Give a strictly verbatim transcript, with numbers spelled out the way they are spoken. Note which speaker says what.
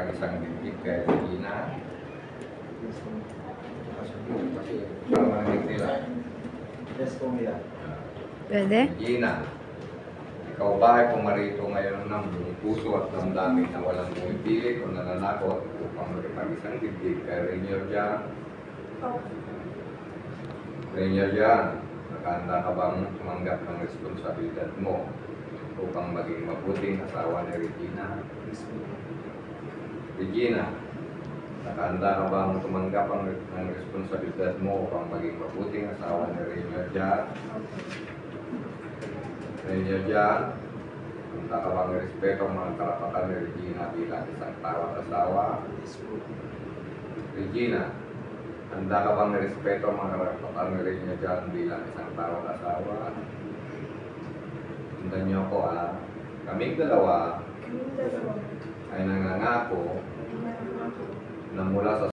Speaker 1: makipag-isang dibdib kay Regina. Para marinig nila.
Speaker 2: Yes, kuya.
Speaker 3: Pwede?
Speaker 1: Regina, ikaw ba ay pumarito ngayon ng buong puso at damdamin na walang pumipili o nananakot upang makipag-isang dibdib kay Rainier Jan? Rainier Jan, nakahanda ka bang tumanggap ng responsibilidad mo upang maging mabuting asawa ni Regina? Regina, nakahanda ka bang tumanggap ang, ng responsibilidad mo upang maging mabuting asawa ni Rainier Jan? Rainier Jan, handa ka bang respeto ang mga karapatan ni Regina bilang isang tawat asawa? Regina, handa ka bang respeto ang mga karapatan ni Rainier Jan bilang isang tawat asawa? Sundan niyo ako ha. Kaming dalawa ay nangangako na mula sa